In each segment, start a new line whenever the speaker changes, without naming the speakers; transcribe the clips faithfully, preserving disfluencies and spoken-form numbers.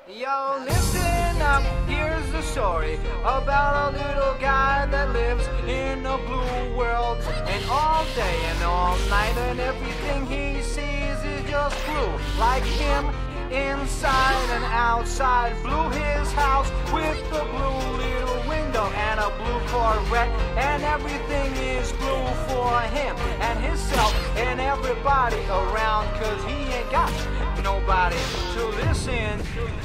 Yo, listen up, here's the story about a little guy that lives in a blue world. And all day and all night and everything he sees is just blue. Like him, inside and outside. Blue his house with a blue little window and a blue Corvette. And everything is blue for him and himself and everybody around. Cause he ain't got nobody to listen.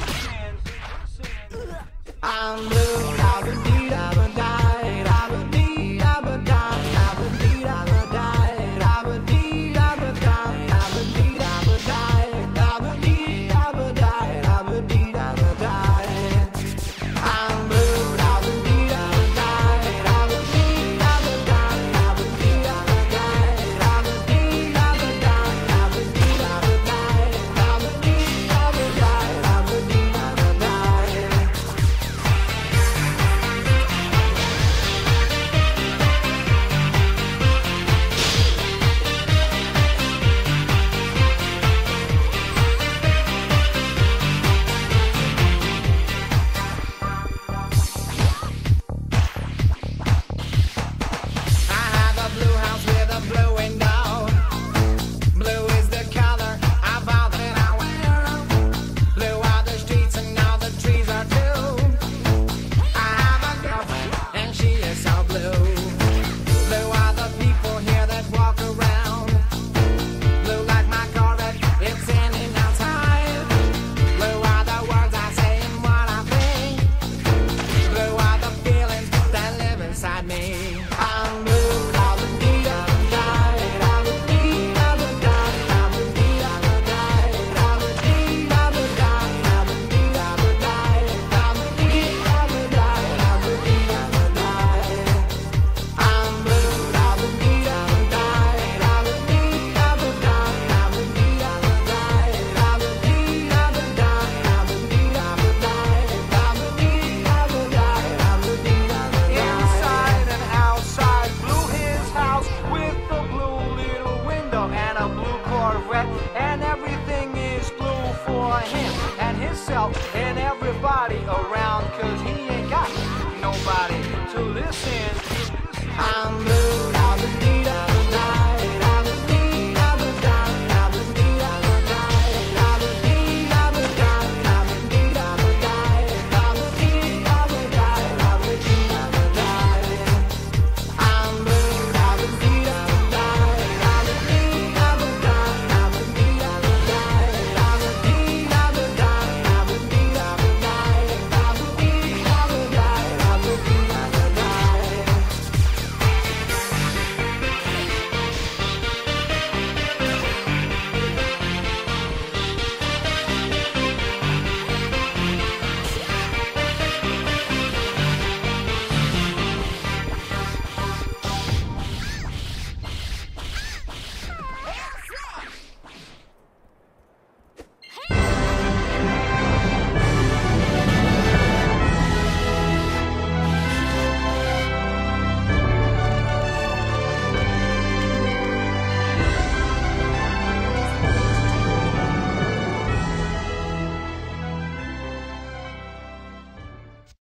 I'm blue, I've indeed, I've died, I've indeed, I've died, I've indeed, I've died, I've indeed, I've died, I've indeed, I've died, I've indeed, I've died, I've indeed, I've died. I'm blue, I've indeed, I've died, I've indeed, I've died, I've indeed, I've died, I've indeed, I've died, I've indeed, I've died, I've indeed, I've died, I've indeed, I've died. And everything is blue for him and himself and everybody around. Cause he ain't got nobody to listen.